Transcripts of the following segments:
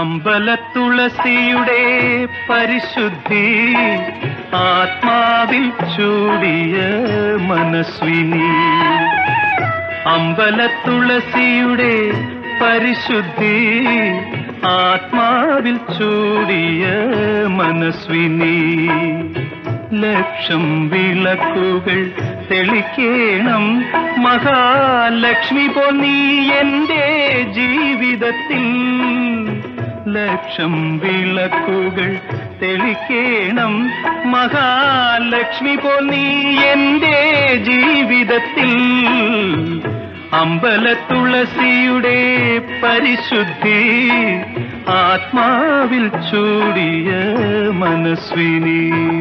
അമ്പലത്തുളസിയുടെ പരിശുദ്ധി ആത്മാവിൽ ചൂടിയ മനസ്വിനി. അമ്പലത്തുളസിയുടെ പരിശുദ്ധി ആത്മാവിൽ ചൂടിയ മനസ്വിനി. ലക്ഷം വിളക്കുകൾ തെളിക്കേണം മഹാലക്ഷ്മി പോൽ നീ എന്റെ ജീവിതത്തിൽ. ലക്ഷം വിളക്കുകൾ തെളിക്കേണം മഹാലക്ഷ്മി പോൽ നീ എന്റെ ജീവിതത്തിൽ. അമ്പലത്തുളസിയുടെ പരിശുദ്ധി ആത്മാവിൽ ചൂടിയ മനസ്വിനി.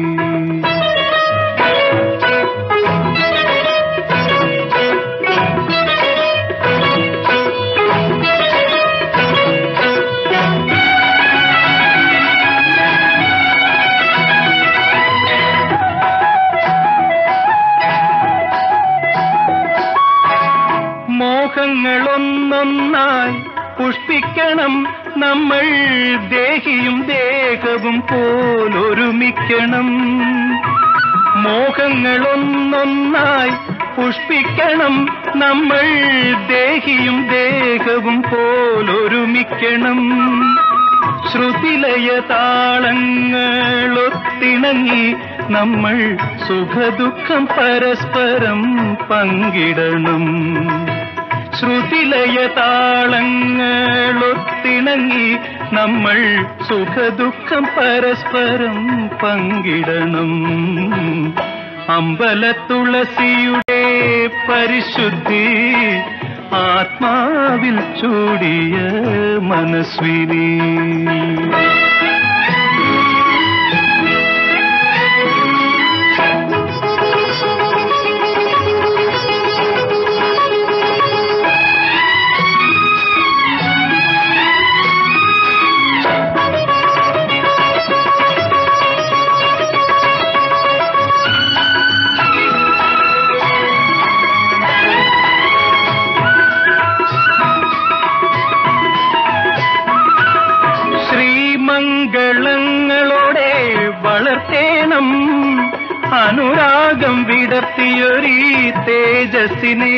മോഹങ്ങളൊന്നൊന്നായി പുഷ്പിക്കണം നമ്മൾ, ദേഹിയും ദേഹവും പോലൊരുമിക്കണം. മോഹങ്ങളൊന്നൊന്നായി പുഷ്പിക്കണം നമ്മൾ, ദേഹിയും ദേഹവും പോലൊരുമിക്കണം. ശ്രുതിലയ താളങ്ങളൊത്തിണങ്ങി നമ്മൾ സുഖദുഃഖം പരസ്പരം പങ്കിടണം. ശ്രുതിലയ താളങ്ങളൊത്തിണങ്ങി നമ്മൾ സുഖദുഃഖം പരസ്പരം പങ്കിടണം. അമ്പലത്തുളസിയുടെ പരിശുദ്ധി ആത്മാവിൽ ചൂടിയ മനസ്വിനി. മംഗളങ്ങളോടെ വളർത്തേണം അനുരാഗം വിടർത്തിയൊരീ തേജസ്സിനെ.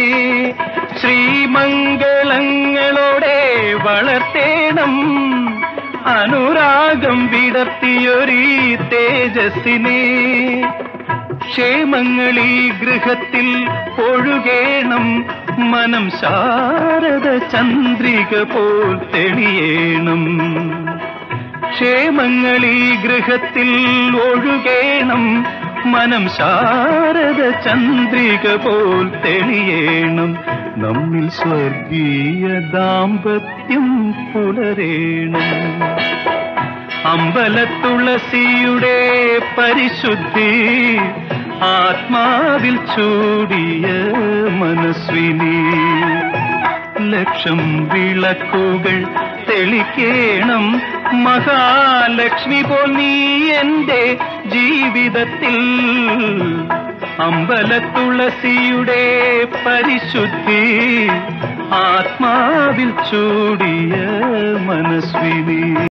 ശ്രീമംഗളങ്ങളോടെ വളർത്തേണം അനുരാഗം വിടർത്തിയൊരീ തേജസ്സിനെ. ക്ഷേമങ്ങളീ ഗൃഹത്തിൽ ഒഴുകേണം മനം ശാരദ ചന്ദ്രിക പോൽ തെളിയേണം. ക്ഷേമങ്ങളീ ഗൃഹത്തിൽ ഒഴുകേണം മനം ശാരദ ചന്ദ്രിക പോൽ തെളിയേണം. നമ്മിൽ സ്വർഗീയ ദാമ്പത്യം പുലരേണം. അമ്പലത്തുളസിയുടെ പരിശുദ്ധി ആത്മാവിൽ ചൂടിയ മനസ്വിനി. ലക്ഷം വിളക്കുകൾ തെളിക്കേണം മഹാലക്ഷ്മി പോൽ നീ എന്റെ ജീവിതത്തിൽ. അമ്പലത്തുളസിയുടെ പരിശുദ്ധി ആത്മാവിൽ ചൂടിയ മനസ്വിനി.